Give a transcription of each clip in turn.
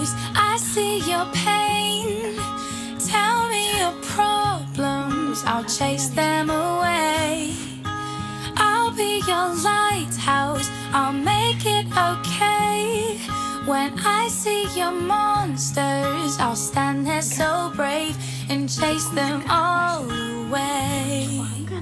monsters, I see your pain. Tell me your problems, I'll chase them away. I'll be your lighthouse, I'll make it okay. When I see your monsters, I'll stand there so brave and chase them all away.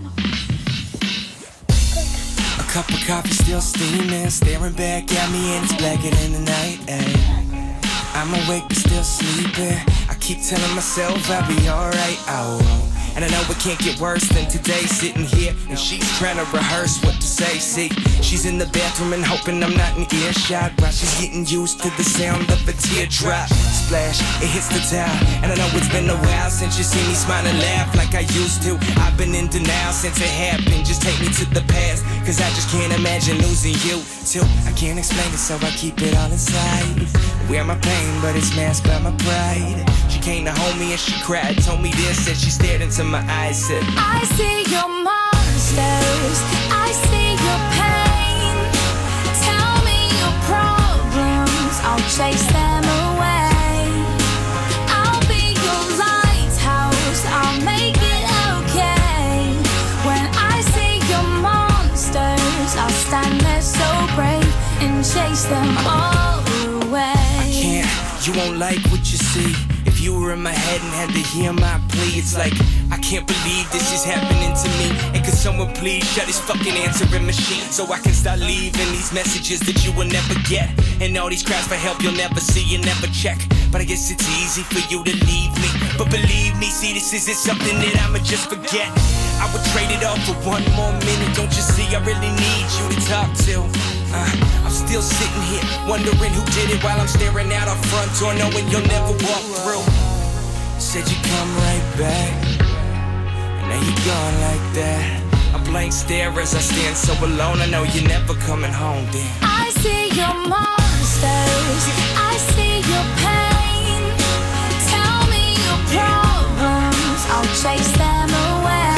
A cup of coffee still steaming, staring back at me and it's blacker than the night, ayy. I'm awake but still sleeping, I keep telling myself I'll be alright, oh. And I know it can't get worse than today, sitting here and she's trying to rehearse what to say. See, she's in the bathroom and hoping I'm not in earshot while she's getting used to the sound of a teardrop. Splash, it hits the towel, and I know it's been a while since you see me smile and laugh like I used to. I've been in denial since it happened, just take me to the past, cause I just can't imagine losing you. Till I can't explain it, so I keep it all inside. Wear my pain, but it's masked by my pride. She came to hold me and she cried, told me this, and she stared into my eyes, said, I see your monsters, I see your pain. Tell me your problems, I'll chase them away. I'll be your lighthouse, I'll make it okay. When I see your monsters, I'll stand there so brave and chase them all away. I can't, you won't like what you see. If you were in my head and had to hear my plea, it's like, I can't believe this is happening to me. And could someone please shut this fucking answering machine, so I can start leaving these messages that you will never get, and all these cries for help you'll never see and never check. But I guess it's easy for you to leave me, but believe me, see, this isn't something that I'ma just forget. I would trade it all for one more minute. Don't you see, I really need you to talk to. I'm still sitting here wondering who did it while I'm staring out our front door knowing you'll never walk through. Said you'd come right back, and now you're gone like that. A blank stare as I stand so alone, I know you're never coming home then. I see your monsters, I see your pain. Tell me your problems, I'll chase them away.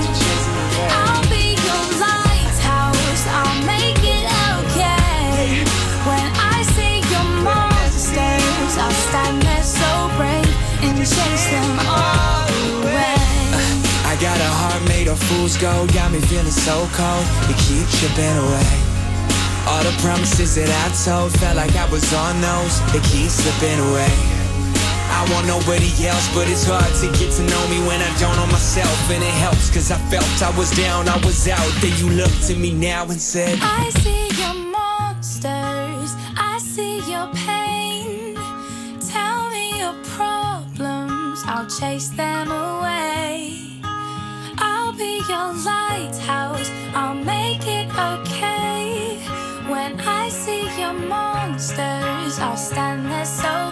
I'll be your lighthouse, I'll make it okay. When I see your monsters, I'll stand there so brave and chase them all away. I got a heart made of fool's gold, got me feeling so cold, it keeps chipping away. All the promises that I told, felt like I was on those, they keep slipping away. I want nobody else, but it's hard to get to know me when I don't know myself. And it helps, cause I felt I was down, I was out. Then you looked at me now and said, I see your monsters, I see your pain. Tell me your problems, I'll chase them away. I'll be your lighthouse, I'll make it okay. When I see your monsters, I'll stand there so